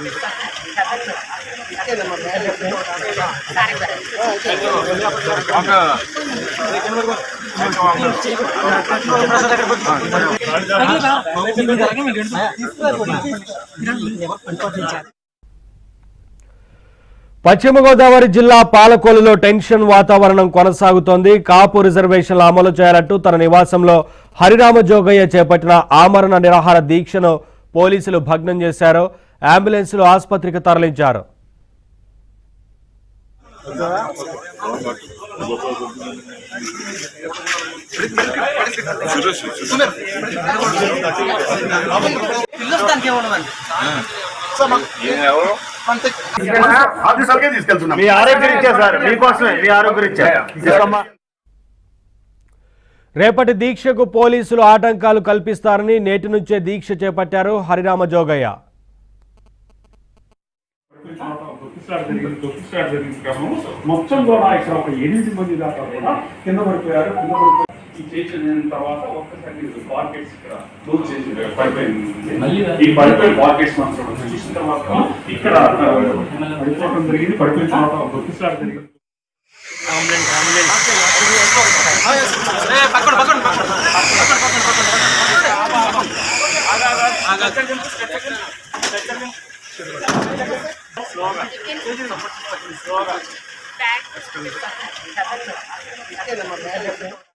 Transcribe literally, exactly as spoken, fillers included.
పశ్చిమ గోదావరి జిల్లా పాలకొల్లులో టెన్షన్ వాతావరణం కొనసాగుతోంది. కాపు రిజర్వేషన్ల అమలు చేయాలంటూ తన నివాసంలో హరిరామ జోగయ్య చేపట్టిన ఆమరణ నిరాహార దీక్షను పోలీసులు భగ్నం చేశారు. అంబులెన్స్లు ఆసుపత్రికి తరలించారు. రేపటి దీక్షకు పోలీసులు ఆటంకాలు కల్పిస్తారని నేటి నుంచే దీక్ష చేపట్టారు హరిరామ జోగయ్య. మొత్తం కూడా ఇక్కడ ఒక ఎనిమిది మంది దాకా కూడా కింద పడిపోయారు. కింద పడిపోయి చేసిన తర్వాత ఒక్కసారి పార్కెట్స్ ఇక్కడ క్లోజ్ చేసి పడిపోయింది. ఈ పడిపోయిన పార్కెట్స్ మాత్రం చూసిన తర్వాత ఇక్కడ పడిపోవడం జరిగింది. పడిపోయిన తర్వాత ఒక్కసారి జరిగింది. Slow.